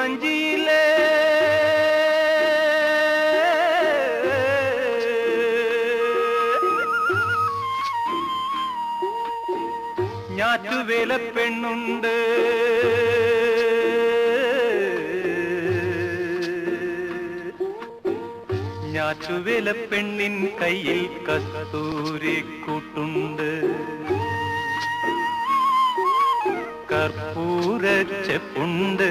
വഞ്ചിയിലേ ഞാറ്റുവേല പെണ്ണുണ്ട് ഞാറ്റുവേല പെണ്ണിൻ കയ്യിൽ കസ്തൂരിക്കൂട്ടുണ്ട് കർപ്പൂരച്ചെപ്പുണ്ട്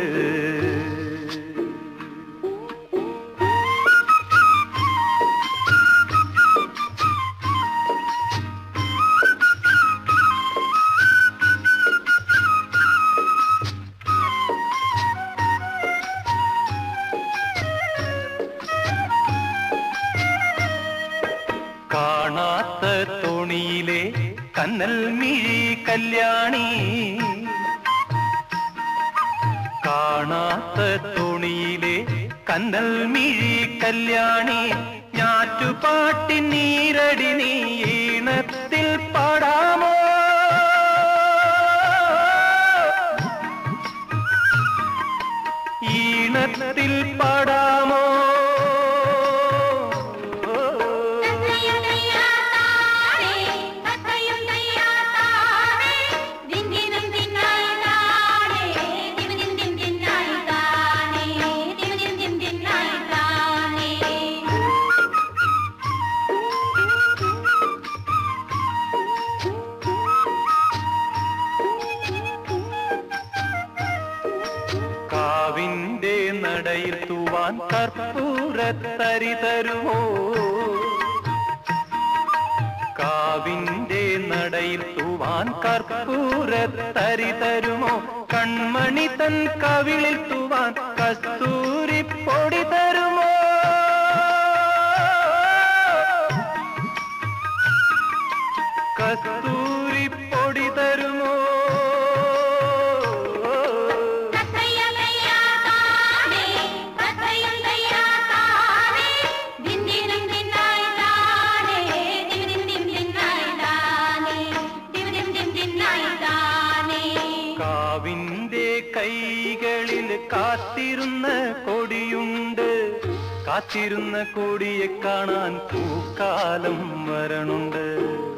കാണാത്ത തോണിയിലെ കന്നൽ മിഴി കല്യാണി കാണാത്ത തോണിയിലെ കന്നൽ മിഴി കല്യാണി ഞാറ്റുപാട്ടിൻ നീരടി നീ ഈണത്തിൽ പാടാമോ ഈണത്തിൽ പാടാമോ കാവിന്റെ നടയിൽ തൂവാൻ കർപ്പൂരത്തരി തരുമോ കാവിന്റെ നടയിൽ തൂവാൻ കർപ്പൂരത്തരി തരുമോ കൺമണി തൻ കവിളിൽ തൂവാൻ കസ്തൂരി പൊടി തരുമോ കസ്തൂരി പൊടി തരുമോ കാവിന്റെ കൈകളിൽ കാത്തിരുന്ന കൊടിയുണ്ട് കാത്തിരുന്ന കൊടിയെ കാണാൻ പൂക്കാലം വരണുണ്ട്